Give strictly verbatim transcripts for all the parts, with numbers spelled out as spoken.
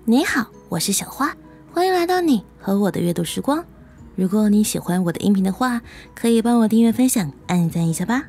你好，我是小花，欢迎来到你和我的阅读时光。如果你喜欢我的音频的话，可以帮我订阅、分享、按赞一下吧。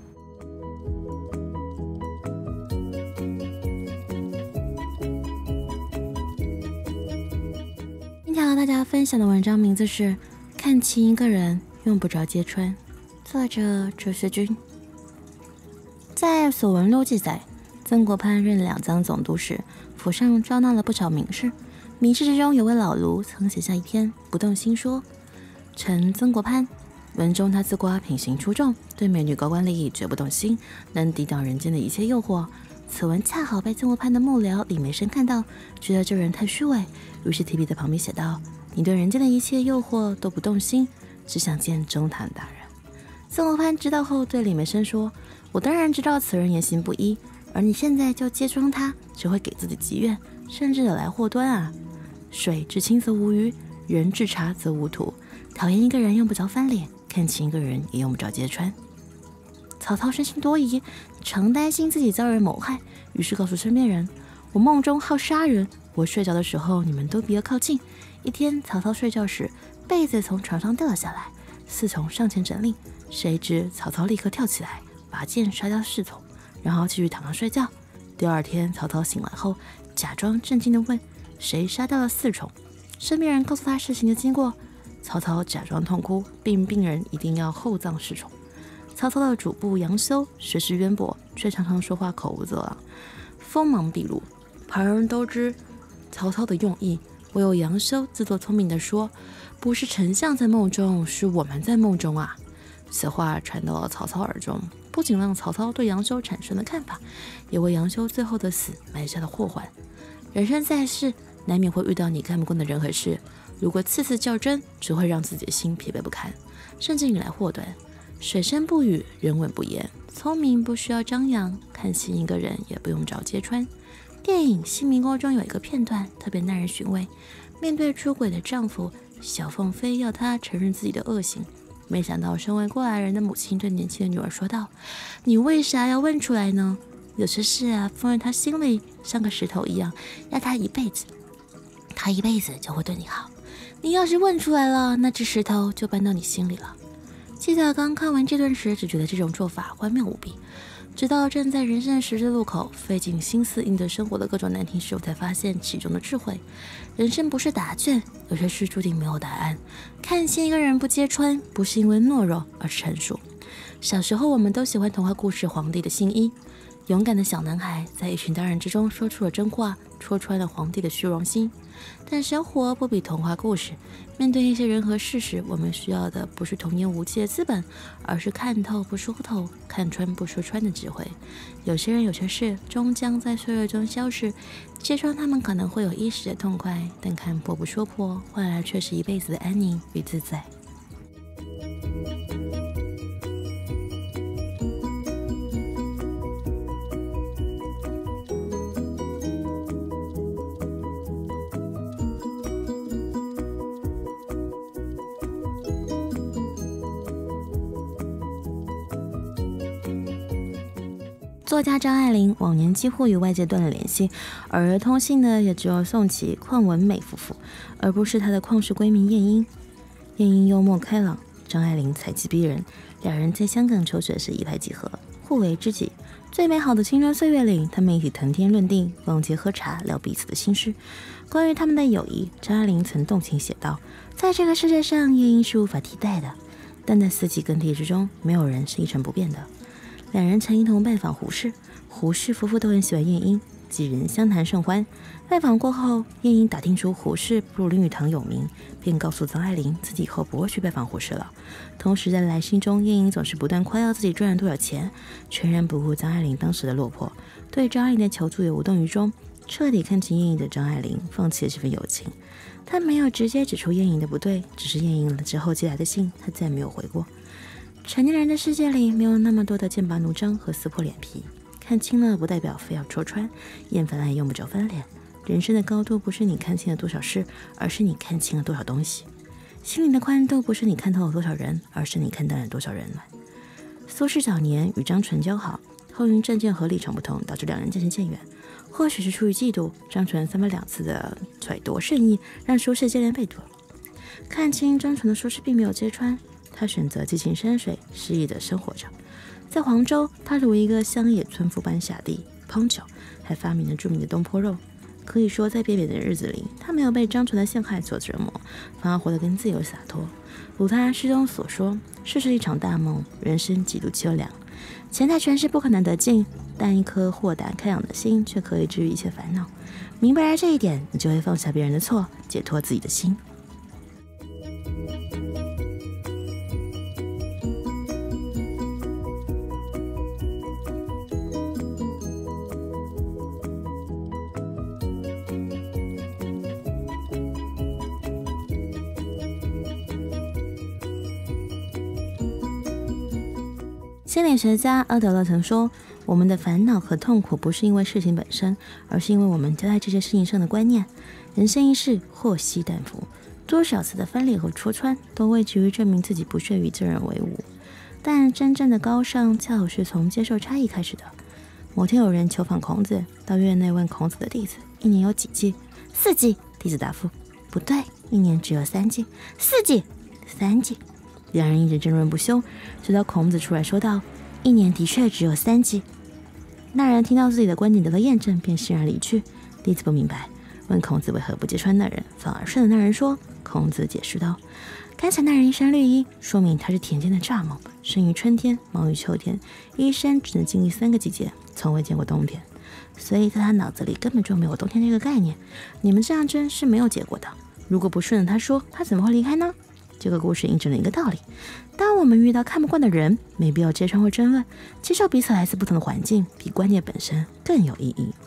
今天和大家分享的文章名字是《看清一个人用不着揭穿》，作者周世军。在所闻录记载，曾国藩任两江总督时，府上招纳了不少名士。名士之中有位老卢曾写下一篇不动心说：臣曾国藩。文中他自夸品行出众，对美女高官利益绝不动心，能抵挡人间的一切诱惑。此文恰好被曾国藩的幕僚李梅生看到，觉得这人太虚伪，于是提笔在旁边写道：你对人间的一切诱惑都不动心，只想见中坛大人。曾国藩知道后对李梅生说：我当然知道此人言行不一，而你现在就揭穿他，只会给自己积怨，甚至惹来祸端啊！水至清则无鱼，人至察则无徒。讨厌一个人用不着翻脸，看清一个人也用不着揭穿。曹操生性多疑，常担心自己遭人谋害，于是告诉身边人：我梦中好杀人，我睡着的时候你们都别靠近。一天，曹操睡觉时，被子从床上掉了下来，侍从上前整理，谁知曹操立刻跳起来，拔剑杀掉侍从，然后继续躺上睡觉。第二天，曹操醒来后，假装震惊地问：谁杀掉了侍从？身边人告诉他事情的经过。曹操假装痛哭，并病人一定要厚葬侍从。曹操的主簿杨修学识渊博，却常常说话口无遮拦，锋芒毕露。旁人都知曹操的用意，唯有杨修自作聪明地说：不是丞相在梦中，是我们在梦中啊！此话传到了曹操耳中，不仅让曹操对杨修产生了看法，也为杨修最后的死埋下了祸患。人生在世，难免会遇到你看不惯的人和事，如果次次较真，只会让自己的心疲惫不堪，甚至引来祸端。水深不语，人稳不言。聪明不需要张扬，看清一个人也不用找揭穿。电影《新迷宫》中有一个片段特别耐人寻味，面对出轨的丈夫，小凤非要他承认自己的恶行，没想到身为过来人的母亲对年轻的女儿说道：你为啥要问出来呢？有些事啊，放在他心里像个石头一样，压他一辈子，他一辈子就会对你好。你要是问出来了，那只石头就搬到你心里了。记得刚看完这段时，只觉得这种做法荒谬无比，直到站在人生的十字路口，费尽心思应对生活的各种难题时，我才发现其中的智慧。人生不是答卷，有些事注定没有答案。看清一个人不揭穿，不是因为懦弱，而是成熟。小时候我们都喜欢童话故事《皇帝的新衣》，勇敢的小男孩在一群大人之中说出了真话，戳穿了皇帝的虚荣心。但生活不比童话故事，面对一些人和事时，我们需要的不是童言无忌的资本，而是看透不说透，看穿不说穿的智慧。有些人有些事终将在岁月中消逝，揭穿他们可能会有一时的痛快，但看破不说破，换来却是一辈子的安宁与自在。作家张爱玲往年几乎与外界断了联系，偶尔通信的也只有宋琦、邝文美夫妇，而不是她的邝氏闺蜜晏婴。晏婴幽默开朗，张爱玲才气逼人，两人在香港求学时一拍即合，互为知己。最美好的青春岁月里，他们一起谈天论地，逛街喝茶，聊彼此的心事。关于他们的友谊，张爱玲曾动情写道：在这个世界上，晏婴是无法替代的，但在四季更替之中，没有人是一成不变的。两人曾一同拜访胡适，胡适夫妇都很喜欢晏婴，几人相谈甚欢。拜访过后，晏婴打听出胡适不如林语堂有名，便告诉张爱玲自己以后不会去拜访胡适了。同时在来信中，晏婴总是不断夸耀自己赚了多少钱，全然不顾张爱玲当时的落魄，对张爱玲的求助也无动于衷。彻底看清晏婴的张爱玲放弃了这份友情，她没有直接指出晏婴的不对，只是晏婴之后寄来的信她再没有回过。成年人的世界里没有那么多的剑拔弩张和撕破脸皮，看清了不代表非要戳穿，厌烦了也用不着翻脸。人生的高度不是你看清了多少事，而是你看清了多少东西。心灵的宽度不是你看透了多少人，而是你看淡了多少人暖。苏轼早年与张纯交好， 后因政见和立场不同，导致两人渐行渐远。或许是出于嫉妒，张纯三番两次的揣度圣意，让舒适接连被夺。看清张纯的舒适并没有揭穿，他选择寄情山水，诗意的生活着。在黄州，他如一个乡野村夫般下地烹酒，还发明了著名的东坡肉。可以说，在便便的日子里，他没有被张纯的陷害所折磨，反而活得更自由洒脱。如他诗中所说，世是一场大梦，人生几度秋凉。钱财权势不可能得尽，但一颗豁达开朗的心却可以治愈一切烦恼。明白了这一点，你就会放下别人的错，解脱自己的心。心理学家阿德勒曾说，我们的烦恼和痛苦不是因为事情本身，而是因为我们交在这些事情上的观念。人生一世，祸兮旦伏，多少次的分裂和戳穿，都为急于证明自己不屑与这人为伍。但真正的高尚，恰好是从接受差异开始的。某天有人求访孔子，到院内问孔子的弟子，一年有几季？四季。弟子答复，不对，一年只有三季。四季，三季。两人一直争论不休，直到孔子出来说道，一年的确只有三季。那人听到自己的观点得到验证，便欣然离去。弟子不明白，问孔子为何不揭穿那人，反而顺着那人说。孔子解释道，刚才那人一身绿衣，说明他是田间的蚱蜢，生于春天，忙于秋天，一生只能经历三个季节，从未见过冬天，所以在他脑子里根本就没有冬天这个概念。你们这样争是没有结果的，如果不顺着他说，他怎么会离开呢？这个故事印证了一个道理，当我们遇到看不惯的人，没必要揭穿或争论，接受彼此来自不同的环境，比观念本身更有意义。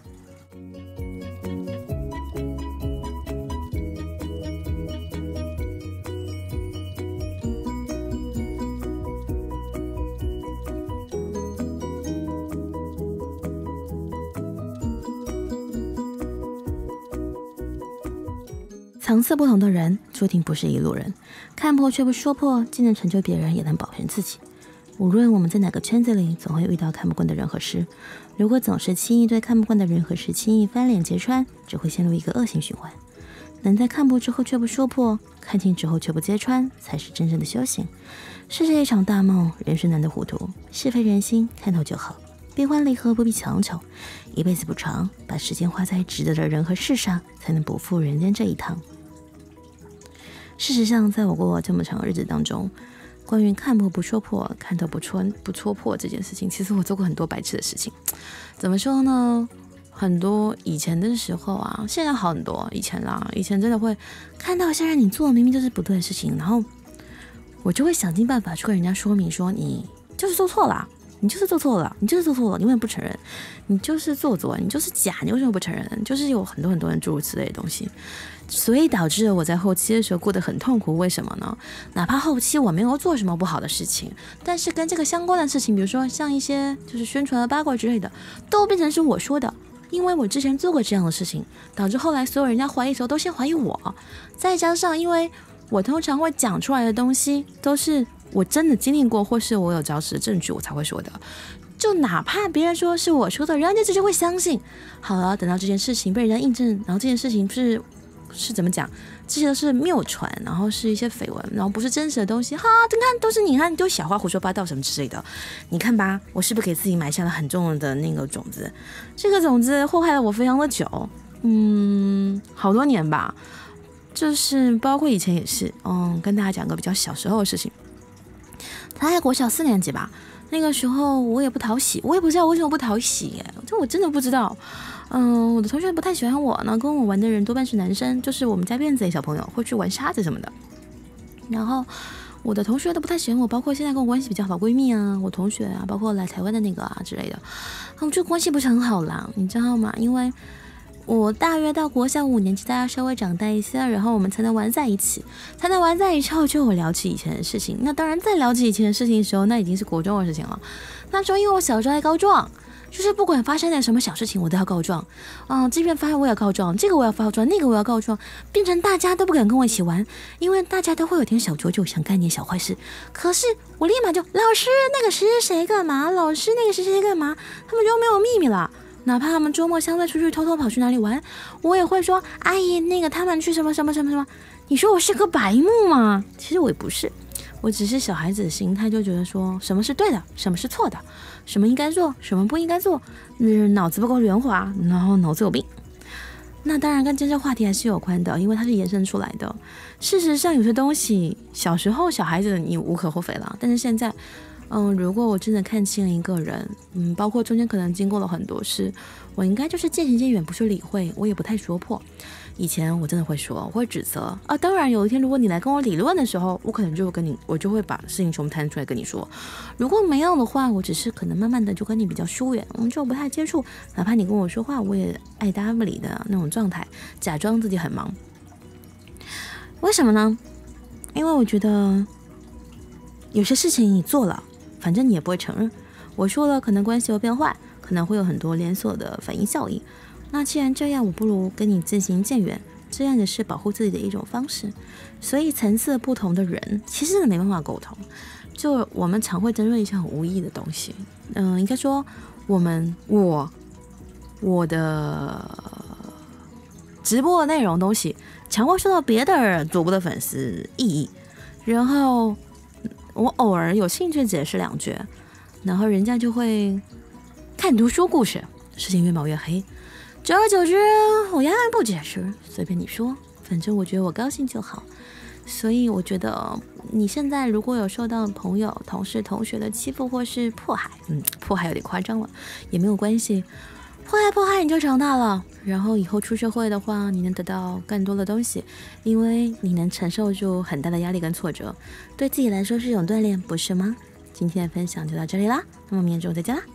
层次不同的人，注定不是一路人。看破却不说破，既能成就别人，也能保全自己。无论我们在哪个圈子里，总会遇到看不惯的人和事。如果总是轻易对看不惯的人和事轻易翻脸揭穿，只会陷入一个恶性循环。能在看破之后却不说破，看清之后却不揭穿，才是真正的修行。世事一场大梦，人生难得糊涂，是非人心，看透就好。悲欢离合不必强求，一辈子不长，把时间花在值得的人和事上，才能不负人间这一趟。事实上，在我过这么长的日子当中，关于看破不说破，看透不戳不戳破这件事情，其实我做过很多白痴的事情。怎么说呢？很多以前的时候啊，现在好很多。以前啦，以前真的会看到现在你做的明明就是不对的事情，然后我就会想尽办法去跟人家说明说，你就是做错了。你就是做错了，你就是做错了，你为什么不承认？你就是做作，你就是假，你为什么不承认？就是有很多很多人诸如此类的东西，所以导致我在后期的时候过得很痛苦。为什么呢？哪怕后期我没有做什么不好的事情，但是跟这个相关的事情，比如说像一些就是宣传的八卦之类的，都变成是我说的，因为我之前做过这样的事情，导致后来所有人家怀疑的时候都先怀疑我。再加上因为我通常会讲出来的东西都是我真的经历过，或是我有找实的证据我才会说的，就哪怕别人说是我说的，人家直接会相信。好了，等到这件事情被人家印证，然后这件事情是是怎么讲，这些都是谬传，然后是一些绯闻，然后不是真实的东西，哈，你看都是你看都小话胡说八道什么之类的，你看吧，我是不是给自己埋下了很重的那个种子？这个种子祸害了我非常的久，嗯，好多年吧，就是包括以前也是，嗯，跟大家讲个比较小时候的事情。大概国小四年级吧，那个时候我也不讨喜，我也不知道为什么不讨喜耶，这我真的不知道。嗯，我的同学不太喜欢我呢，跟我玩的人多半是男生，就是我们家院子里小朋友会去玩沙子什么的。然后我的同学都不太喜欢我，包括现在跟我关系比较好的闺蜜啊，我同学啊，包括来台湾的那个啊之类的，我觉得关系不是很好啦，你知道吗？因为我大约到国小五年级，大家稍微长大一些，然后我们才能玩在一起，才能玩在一起后就有聊起以前的事情。那当然，在聊起以前的事情的时候，那已经是国中的事情了。那时候因为我小时候爱告状， 就是不管发生点什么小事情，我都要告状。嗯，这边发我也要告状，这个我要告状，那个我要告状，变成大家都不敢跟我一起玩，因为大家都会有点小九九，想干点小坏事。可是我立马就老师那个谁谁谁干嘛，老师那个谁谁谁干嘛，他们就没有秘密了。哪怕他们周末相约出去偷偷跑去哪里玩，我也会说阿姨那个他们去什么什么什么什么。你说我是个白目吗？其实我也不是。我只是小孩子的心态，就觉得说什么是对的，什么是错的，什么应该做，什么不应该做，嗯，脑子不够圆滑，然后脑子有病。那当然跟这些话题还是有关的，因为它是延伸出来的。事实上，有些东西小时候小孩子你无可厚非了，但是现在，嗯，如果我真的看清了一个人，嗯，包括中间可能经过了很多事，我应该就是渐行渐远，不去理会，我也不太说破。以前我真的会说，我会指责啊。当然，有一天如果你来跟我理论的时候，我可能就会跟你，我就会把事情全部摊出来跟你说。如果没有的话，我只是可能慢慢的就跟你比较疏远，我们就不太接触。哪怕你跟我说话，我也爱搭不理的那种状态，假装自己很忙。为什么呢？因为我觉得有些事情你做了，反正你也不会承认。我说了，可能关系会变坏，可能会有很多连锁的反应效应。那既然这样，我不如跟你渐行渐远，这样也是保护自己的一种方式。所以层次不同的人，其实真的没办法沟通。就我们常会争论一些很无意义的东西。嗯、呃，应该说我们我我的直播的内容东西，常会受到别的主播的粉丝异议，然后我偶尔有兴趣解释两句，然后人家就会看读书故事，事情越描越黑。久而久之，我压根不解释，随便你说，反正我觉得我高兴就好。所以我觉得你现在如果有受到朋友、同事、同学的欺负或是迫害，嗯，迫害有点夸张了，也没有关系，迫害迫害你就长大了，然后以后出社会的话，你能得到更多的东西，因为你能承受住很大的压力跟挫折，对自己来说是一种锻炼，不是吗？今天的分享就到这里啦，那么明天中午再见啦。